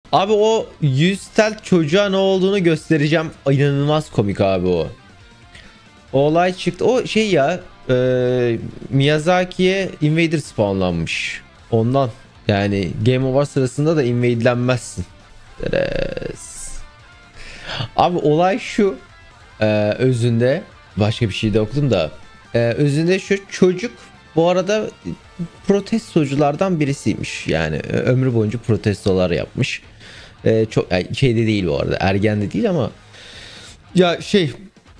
Abi o 100 stealth çocuğa ne olduğunu göstereceğim. İnanılmaz komik abi o. O olay çıktı. O şey ya, Miyazaki'ye invader spawnlanmış. Ondan. Yani Game Over sırasında da invade'lenmezsin. Abi olay şu. Özünde başka bir şey de okudum da. Özünde şu: çocuk bu arada protestoculardan birisiymiş. Yani ömrü boyunca protestolar yapmış. Çok yani şeyde değil bu arada. Ergen de değil ama ya şey,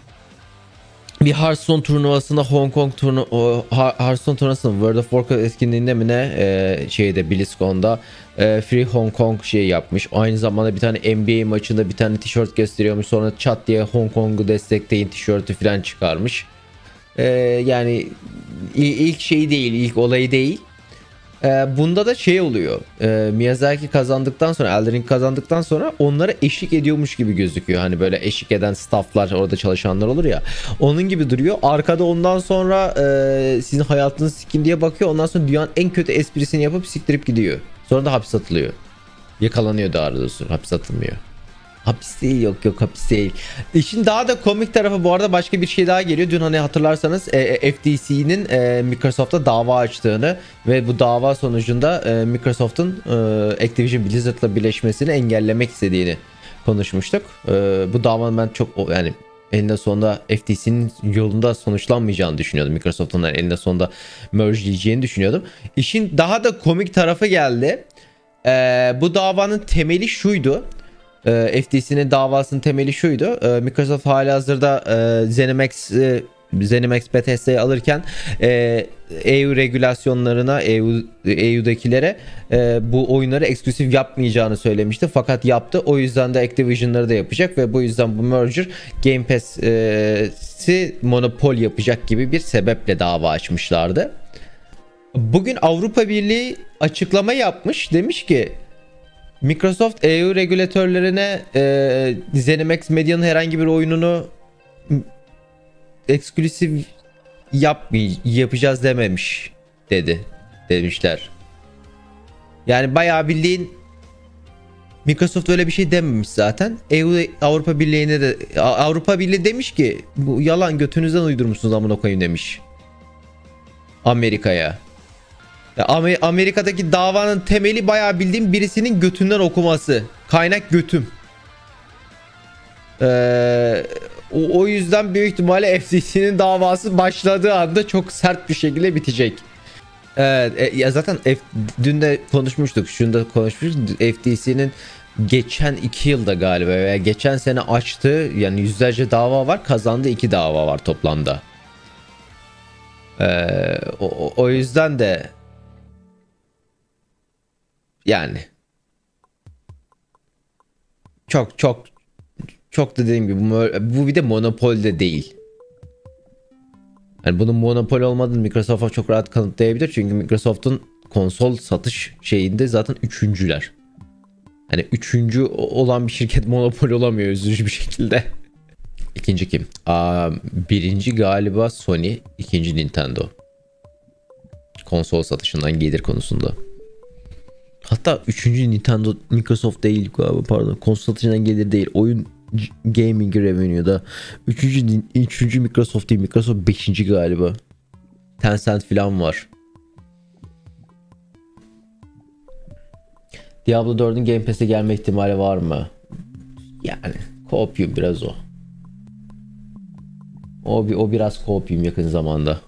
bir Hearthstone turnuvasında, Hong Kong Hearthstone turnuvasında World of Warcraft etkinliğinde mi ne, şeyde BlizzCon'da Free Hong Kong şey yapmış. Aynı zamanda bir tane NBA maçında bir tane tişört gösteriyormuş. Sonra çat diye Hong Kong'u destekleyin tişörtü falan çıkarmış. Yani ilk şeyi değil, ilk olayı değil. Bunda da şey oluyor. Miyazaki kazandıktan sonra, Elden Ring kazandıktan sonra onlara eşlik ediyormuş gibi gözüküyor. Hani böyle eşlik eden stafflar, orada çalışanlar olur ya. Onun gibi duruyor. Arkada ondan sonra sizin hayatınız sikim diye bakıyor. Ondan sonra dünyanın en kötü esprisini yapıp siktirip gidiyor. Sonra da hapis atılıyor. Yakalanıyor daha doğrusu. Hapis atılmıyor. Hapis değil, yok hapis değil. İşin daha da komik tarafı bu arada, başka bir şey daha geliyor. Dün hani hatırlarsanız FTC'nin Microsoft'a dava açtığını ve bu dava sonucunda Microsoft'un Activision Blizzard'la birleşmesini engellemek istediğini konuşmuştuk. Bu davanın ben çok yani eninde sonunda FTC'nin yolunda sonuçlanmayacağını düşünüyordum. Microsoft'un eninde sonunda merge diyeceğini düşünüyordum. İşin daha da komik tarafı geldi. Bu davanın temeli şuydu. FTC'nin davasının temeli şuydu. Microsoft halihazırda ZeniMax Bethesda'yı alırken EU regülasyonlarına, EU'dakilere bu oyunları eksklusif yapmayacağını söylemişti. Fakat yaptı. O yüzden de Activision'ları da yapacak ve bu yüzden bu merger Game Pass'i monopol yapacak gibi bir sebeple dava açmışlardı. Bugün Avrupa Birliği açıklama yapmış. Demiş ki Microsoft EU regülatörlerine ZeniMax Media'nın herhangi bir oyununu eksklusif yapacağız dememiş demişler. Yani bayağı bildiğin Microsoft öyle bir şey dememiş zaten. Avrupa Birliği'ne de, Avrupa Birliği demiş ki bu yalan, götünüzden uydurmuşsunuz amına koyayım demiş Amerika'ya. Amerika'daki davanın temeli bayağı bildiğim birisinin götünden okuması. Kaynak götüm. O yüzden büyük ihtimalle FTC'nin davası başladığı anda çok sert bir şekilde bitecek. Ya zaten dün de konuşmuştuk. Şunu da konuşmuştuk. FTC'nin geçen 2 yılda galiba veya geçen sene açtığı, yani yüzlerce dava var. Kazandığı 2 dava var toplamda. O yüzden de yani çok da dediğim gibi bu bir de monopol de değil. Yani bunun monopol olmadığını Microsoft'a çok rahat kanıtlayabilir. Çünkü Microsoft'un konsol satış şeyinde zaten üçüncüler. Hani üçüncü olan bir şirket monopol olamıyor üzücü bir şekilde. İkinci kim? Birinci galiba Sony, ikinci Nintendo. Konsol satışından gelir konusunda. Hatta üçüncü Nintendo, Microsoft değil galiba, pardon. Konsol satışından gelir değil. Oyun gaming revenue'da. Üçüncü Microsoft değil. Microsoft 5. galiba. Tencent falan var. Diablo 4'ün Game Pass'e gelme ihtimali var mı? Yani kopyum biraz o. O biraz kopyum yakın zamanda.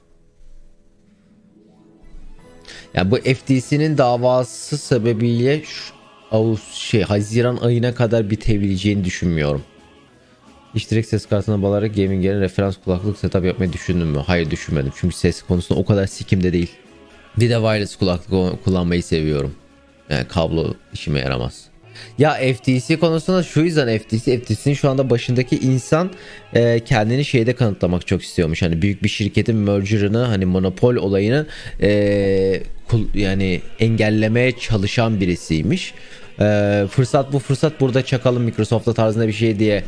Yani bu FTC'nin davası sebebiyle Haziran ayına kadar bitebileceğini düşünmüyorum. Hiç direkt ses kartına bağlayarak gaming'e referans kulaklık setup yapmayı düşündün mü? Hayır, düşünmedim. Çünkü ses konusunda o kadar sikimde değil. Bir de wireless kulaklık kullanmayı seviyorum. Yani kablo işime yaramaz. Ya FTC konusunda şu yüzden FTC'nin şu anda başındaki insan kendini şeyde kanıtlamak çok istiyormuş. Hani büyük bir şirketin merger'ını, hani monopol olayını yani engellemeye çalışan birisiymiş. Fırsat burada çakalım Microsoft'ta tarzında bir şey diye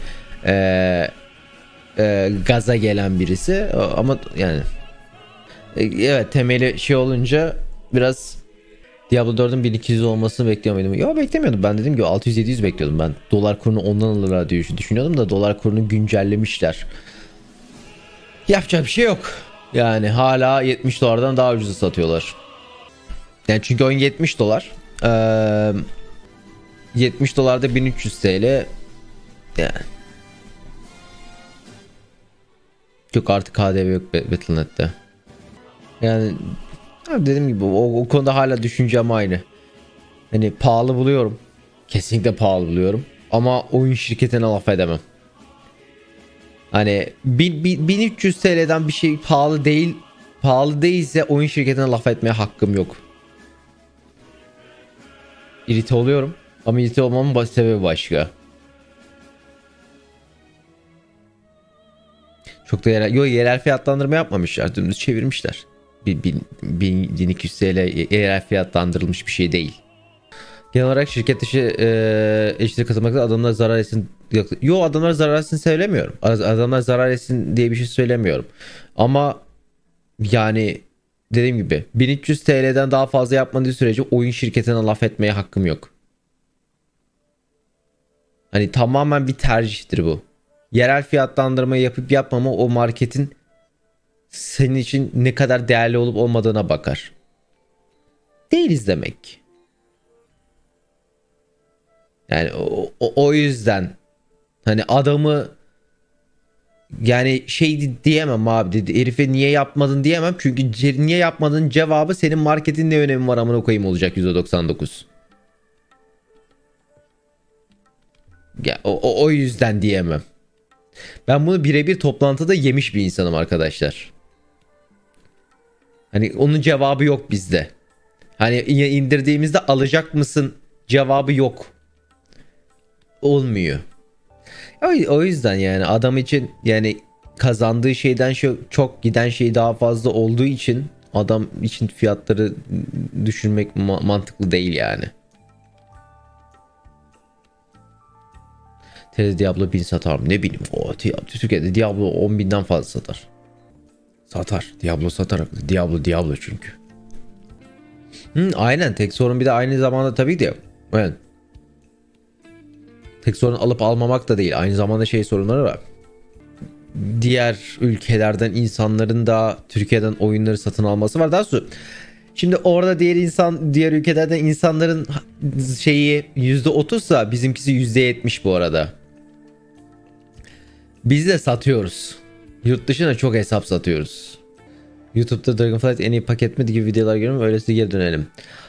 gaza gelen birisi. Ama yani evet, temeli şey olunca biraz Diablo 4'ün 1200 olmasını bekliyor muydum? Yok, beklemiyordum. Ben dedim ki 600-700 bekliyordum ben. Dolar kurunu ondan alırlar diye düşünüyordum da dolar kurunu güncellemişler. Yapacak bir şey yok. Yani hala 70 dolardan daha ucuza satıyorlar. Yani çünkü oyun 70 dolar. 70 dolarda 1300 TL. Yani. Yok, artık KDV yok Battle.net'te. Yani abi dediğim gibi o konuda hala düşüncem aynı. Hani pahalı buluyorum. Kesinlikle pahalı buluyorum. Ama oyun şirketine laf edemem. Hani 1300 TL'den bir şey pahalı değil. Pahalı değilse oyun şirketine laf etmeye hakkım yok. İrite oluyorum. Ama irite olmamın sebebi başka. Çok da yerel fiyatlandırma yapmamışlar. Dümdüz çevirmişler. 1200 TL yerel fiyatlandırılmış bir şey değil. Genel olarak şirket dışı eşitlik katılmakta adamlar zarar etsin. Yo, adamlar zarar etsin söylemiyorum. Adamlar zarar etsin diye bir şey söylemiyorum. Ama yani dediğim gibi 1300 TL'den daha fazla yapmadığı sürece oyun şirketine laf etmeye hakkım yok. Hani tamamen bir tercihtir bu. Yerel fiyatlandırmayı yapıp yapmama o marketin senin için ne kadar değerli olup olmadığına bakar. Değiliz demek. Yani o yüzden hani adamı yani şey diyemem abi, dedi herife niye yapmadın diyemem, çünkü niye yapmadın cevabı senin marketin ne önemi var amına koyayım olacak %99. Ya o yüzden diyemem. Ben bunu birebir toplantıda yemiş bir insanım arkadaşlar. Hani onun cevabı yok bizde. Hani indirdiğimizde alacak mısın cevabı yok. Olmuyor. O yüzden yani adam için yani kazandığı şeyden çok giden şey daha fazla olduğu için adam için fiyatları düşürmek mantıklı değil yani. Diablo 1000 satar mı? Ne bileyim. Türkiye'de Diablo 10.000'den fazla satar. Satar. Diablo satar. Diablo çünkü. Aynen. Tek sorun bir de aynı zamanda tabii de. Evet. Tek sorun alıp almamak da değil. Aynı zamanda şey sorunları var. Diğer ülkelerden insanların da Türkiye'den oyunları satın alması var. Daha sonra şimdi orada diğer ülkelerden insanların şeyi %30'sa bizimkisi %70 bu arada. Biz de satıyoruz. Yurt dışına çok hesap satıyoruz. YouTube'da Dragonflight en iyi paket mi gibi videolar görüyorum. Öyleyse geri dönelim.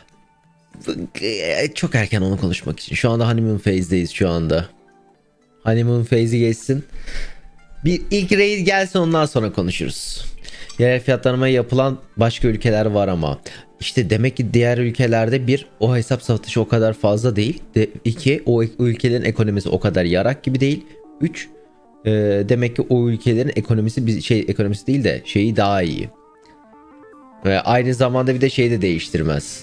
Çok erken onu konuşmak için. Şu anda honeymoon phase'deyiz şu anda. Honeymoon phase'i geçsin. Bir ilk raid gelsin, ondan sonra konuşuruz. Yerel fiyatlanmaya yapılan başka ülkeler var ama işte demek ki diğer ülkelerde bir, o hesap satışı o kadar fazla değil. İki, o ülkelerin ekonomisi o kadar yarak gibi değil. Üç, demek ki o ülkelerin ekonomisi ekonomisi değil de şeyi daha iyi. Ve aynı zamanda bir de şey de değiştirmez.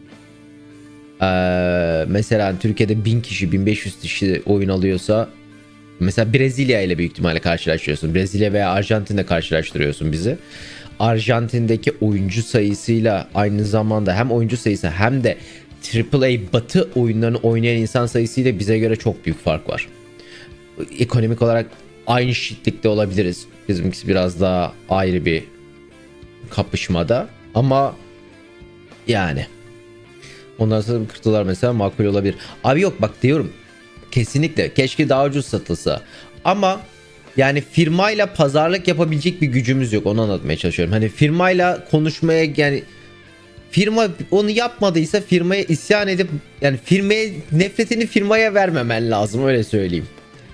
Mesela Türkiye'de 1000 kişi 1500 kişi oyun alıyorsa mesela Brezilya ile büyük ihtimalle karşılaştırıyorsun. Brezilya veya Arjantin'le karşılaştırıyorsun bizi. Arjantin'deki oyuncu sayısıyla aynı zamanda hem oyuncu sayısı hem de AAA Batı oyunlarını oynayan insan sayısıyla bize göre çok büyük fark var. Ekonomik olarak aynı şiddetlikte olabiliriz. Bizimkisi biraz daha ayrı bir kapışmada ama yani ondan sonra kırtılar mesela makul olabilir. Abi yok bak diyorum. Kesinlikle. Keşke daha ucuz satılsa. Ama yani firmayla pazarlık yapabilecek bir gücümüz yok. Onu anlatmaya çalışıyorum. Hani firmayla konuşmaya, yani firma onu yapmadıysa firmaya isyan edip yani firmaya nefretini firmaya vermemen lazım, öyle söyleyeyim.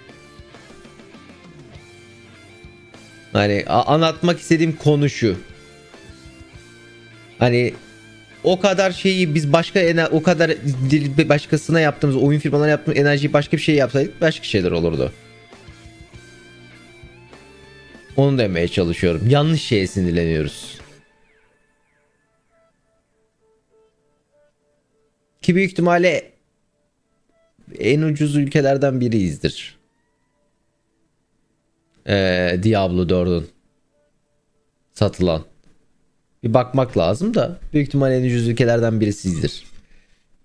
Hani anlatmak istediğim konu şu. Hani o kadar şeyi biz o kadar başkasına yaptığımız, oyun firmalarına yaptığımız enerjiyi başka bir şey yapsaydık başka şeyler olurdu. Onu demeye çalışıyorum. Yanlış şeye sinirleniyoruz. Ki büyük ihtimalle en ucuz ülkelerden biriyizdir. Diablo 4'ün satılan. Bir bakmak lazım da büyük ihtimalle en ucuz ülkelerden birisiyizdir.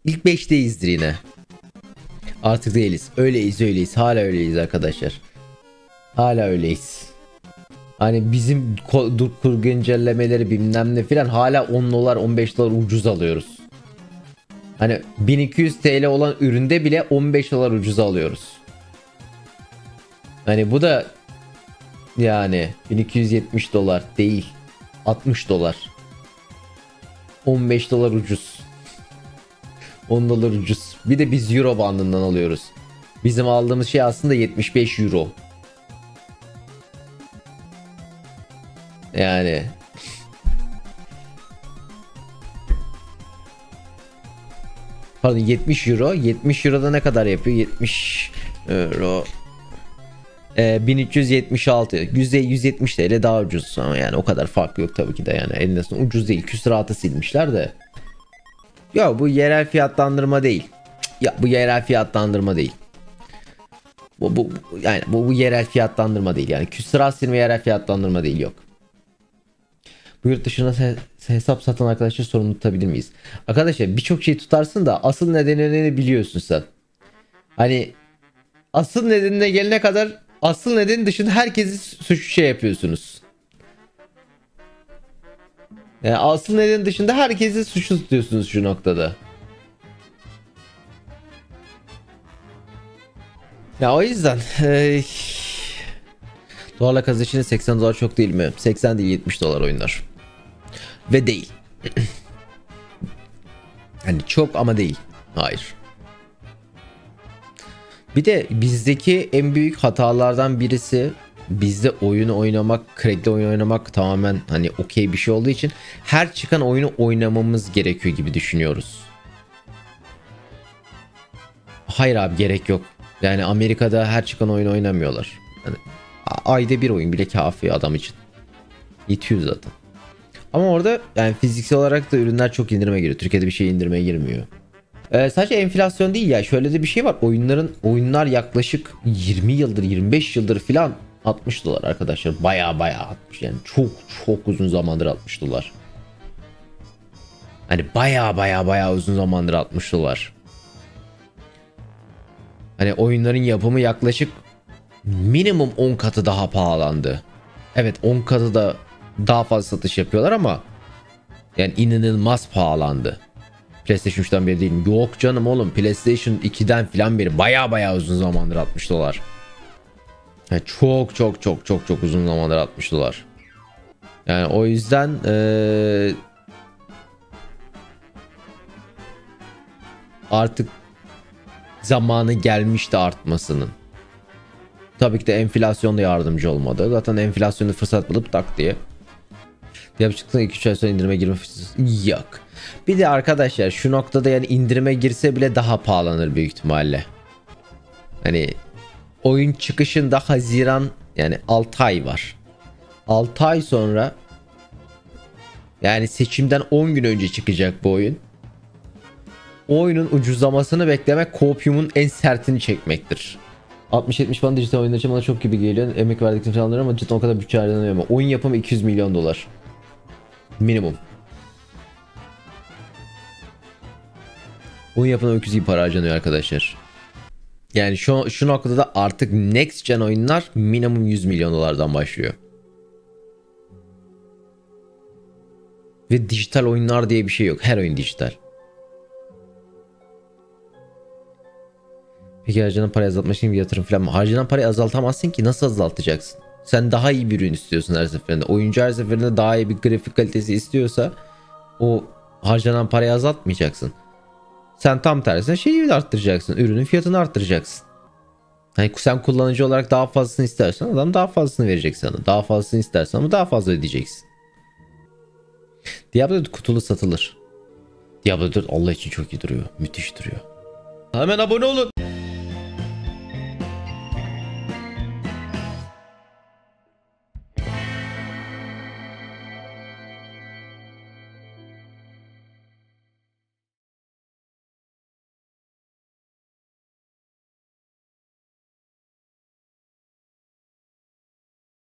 İlk 5'teyizdir yine. Artık değiliz. Öyleyiz. Hala öyleyiz arkadaşlar. Hala öyleyiz. Hani bizim kur güncellemeleri bilmem ne filan hala 10 dolar 15 dolar ucuz alıyoruz. Hani 1200 TL olan üründe bile 15 dolar ucuz alıyoruz. Hani bu da yani 1270 dolar değil. 60 dolar. 15 dolar ucuz. 10 dolar ucuz. Bir de biz euro bandından alıyoruz. Bizim aldığımız şey aslında 75 euro. Yani pardon 70 euro. 70 euroda ne kadar yapıyor? 70 euro 1376. %170 TL daha ucuz ama yani o kadar fark yok tabii ki de yani. En ucuz değil. Küsuratı silmişler de. Ya bu yerel fiyatlandırma değil. Ya bu yerel fiyatlandırma değil. Bu yani bu yerel fiyatlandırma değil yani. Küsurat silme yerel fiyatlandırma değil, yok. Bu yurt dışına hesap satan arkadaşlar sorumlu tutabilir miyiz? Arkadaşlar birçok şey tutarsın da asıl nedenini biliyorsun sen. Hani asıl nedenine gelene kadar asıl nedeni dışında herkesi suç şey yapıyorsunuz. Yani asıl nedeni dışında herkesi suçlu tutuyorsunuz şu noktada. Ya o yüzden dolarla kazanç 80 dolar çok değil mi? 80 değil 70 dolar oyunlar. Ve değil. Hani çok ama değil. Hayır. Bir de bizdeki en büyük hatalardan birisi, bizde oyunu oynamak, crack'te oyun oynamak tamamen hani okey bir şey olduğu için her çıkan oyunu oynamamız gerekiyor gibi düşünüyoruz. Hayır abi, gerek yok. Yani Amerika'da her çıkan oyunu oynamıyorlar. Yani ayda bir oyun bile kafi adam için. Yetiyor zaten. Ama orada yani fiziksel olarak da ürünler çok indirime giriyor. Türkiye'de bir şey indirmeye girmiyor. Sadece enflasyon değil ya. Şöyle de bir şey var. Oyunlar yaklaşık 20 yıldır 25 yıldır filan 60 dolar arkadaşlar. Baya 60. Yani çok uzun zamandır 60 dolar. Hani baya uzun zamandır 60 dolar. Hani oyunların yapımı yaklaşık minimum 10 katı daha pahalandı. Evet, 10 katı da daha fazla satış yapıyorlar ama yani inanılmaz pahalandı. PlayStation 3'ten beri değil. Yok canım oğlum, PlayStation 2'den filan beri baya uzun zamandır 60 dolar. Yani çok uzun zamandır 60 dolar. Yani o yüzden artık zamanı gelmişti artmasının. Tabii ki de enflasyon da yardımcı olmadı. Zaten enflasyonu fırsat bulup tak diye. Yapışıklıkla 2-3 ay sonra indirime girme fırsatı yok. Bir de arkadaşlar şu noktada yani indirime girse bile daha pahalanır büyük ihtimalle. Hani oyun çıkışında Haziran, yani 6 ay var. 6 ay sonra yani seçimden 10 gün önce çıkacak bu oyun. O oyunun ucuzlamasını beklemek Copium'un en sertini çekmektir. 60-70 falan dijital oyunlar için bana çok gibi geliyor. Emek verdiklerini falan anlıyorum ama cidden o kadar bütçe harcanıyor ama oyun yapımı 200 milyon dolar. Minimum. Oyun yapımına 200 iyi para harcanıyor arkadaşlar. Yani şu noktada da artık next gen oyunlar minimum 100 milyon dolardan başlıyor. Ve dijital oyunlar diye bir şey yok. Her oyun dijital. Peki harcanan parayı azaltmak için bir yatırım falan mı? Harcanan parayı azaltamazsın ki, nasıl azaltacaksın? Sen daha iyi bir ürün istiyorsun her seferinde. Oyuncu her seferinde daha iyi bir grafik kalitesi istiyorsa o harcanan parayı azaltmayacaksın. Sen tam tersine şeyi arttıracaksın. Ürünün fiyatını arttıracaksın. Hani sen kullanıcı olarak daha fazlasını istersen adam daha fazlasını verecek sana. Daha fazlasını istersen ama daha fazla ödeyeceksin. Diablo 4 kutulu satılır. Diablo 4 Allah için çok iyi duruyor. Müthiş duruyor. Hemen abone olun.